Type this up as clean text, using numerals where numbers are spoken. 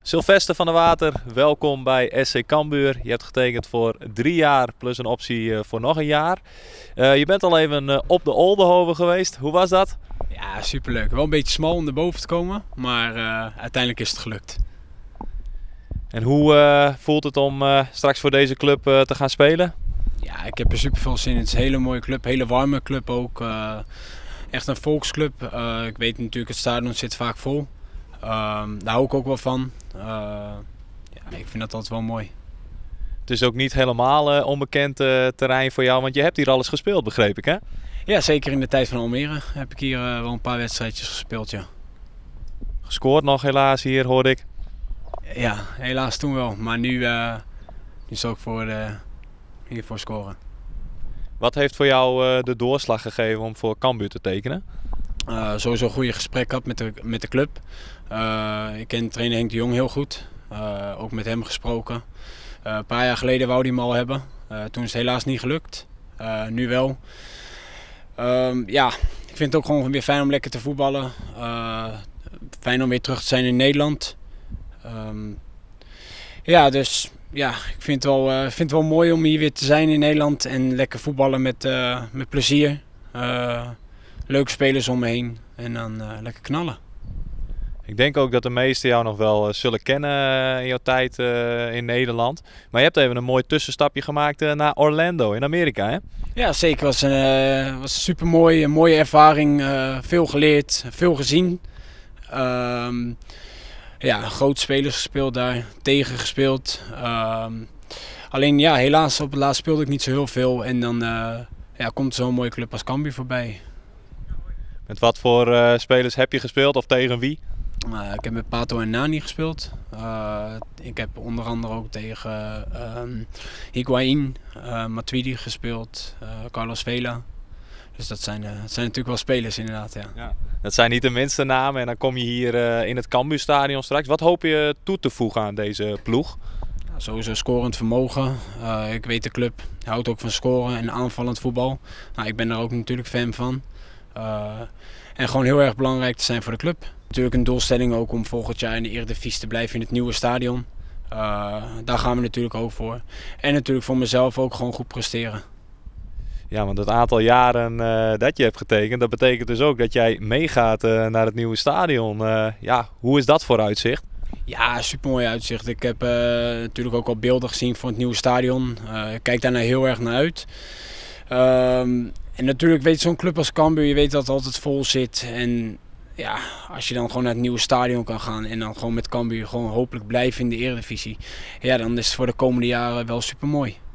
Sylvester van der Water, welkom bij SC Cambuur. Je hebt getekend voor 3 jaar plus een optie voor nog een jaar. Je bent al even op de Oldenhoven geweest. Hoe was dat? Ja, superleuk. Wel een beetje smal om erboven te komen, maar uiteindelijk is het gelukt. En hoe voelt het om straks voor deze club te gaan spelen? Ja, ik heb er super veel zin in. Het is een hele mooie club, een hele warme club ook. Echt een volksclub. Ik weet natuurlijk, het stadion zit vaak vol. Daar hou ik ook wel van. Ja, ik vind dat altijd wel mooi. Het is ook niet helemaal onbekend terrein voor jou, want je hebt hier alles gespeeld, begreep ik, hè? Ja, zeker in de tijd van Almere heb ik hier wel een paar wedstrijdjes gespeeld, ja. Gescoord nog helaas hier, hoorde ik. Ja, helaas toen wel. Maar nu is ook hiervoor scoren. Wat heeft voor jou de doorslag gegeven om voor Cambuur te tekenen? Sowieso een goede gesprek gehad met de club. Ik ken trainer Henk de Jong heel goed. Ook met hem gesproken. Een paar jaar geleden wou hij hem al hebben. Toen is het helaas niet gelukt. Nu wel. Ja, ik vind het ook gewoon weer fijn om lekker te voetballen. Fijn om weer terug te zijn in Nederland. Ja, dus ja, ik vind het wel mooi om hier weer te zijn in Nederland. En lekker voetballen met plezier. Leuke spelers om me heen en dan lekker knallen. Ik denk ook dat de meesten jou nog wel zullen kennen in jouw tijd in Nederland. Maar je hebt even een mooi tussenstapje gemaakt naar Orlando in Amerika, hè? Ja, zeker. Het was super mooi, een mooie ervaring. Veel geleerd, veel gezien. Ja, grote spelers gespeeld daar, tegen gespeeld. Alleen ja, helaas op het laatst speelde ik niet zo heel veel. En dan ja, komt zo'n mooie club als Cambuur voorbij. Met wat voor spelers heb je gespeeld of tegen wie? Ik heb met Pato en Nani gespeeld. Ik heb onder andere ook tegen Higuaín, Matuidi gespeeld, Carlos Vela. Dus dat zijn natuurlijk wel spelers inderdaad. Ja. Ja. Dat zijn niet de minste namen en dan kom je hier in het Cambuurstadion straks. Wat hoop je toe te voegen aan deze ploeg? Sowieso scorend vermogen. Ik weet de club houdt ook van scoren en aanvallend voetbal. Nou, ik ben daar ook natuurlijk fan van. En gewoon heel erg belangrijk te zijn voor de club. Natuurlijk een doelstelling ook om volgend jaar in de Eredivisie te blijven in het nieuwe stadion. Daar gaan we natuurlijk ook voor. En natuurlijk voor mezelf ook gewoon goed presteren. Ja, want het aantal jaren dat je hebt getekend, dat betekent dus ook dat jij meegaat naar het nieuwe stadion. Ja, hoe is dat voor uitzicht? Ja, super mooi uitzicht. Ik heb natuurlijk ook al beelden gezien voor het nieuwe stadion. Ik kijk daar nou heel erg naar uit. En natuurlijk weet zo'n club als Cambuur, je weet dat het altijd vol zit. En ja, als je dan gewoon naar het nieuwe stadion kan gaan en dan gewoon met Cambuur gewoon hopelijk blijven in de Eredivisie. Ja, dan is het voor de komende jaren wel super mooi.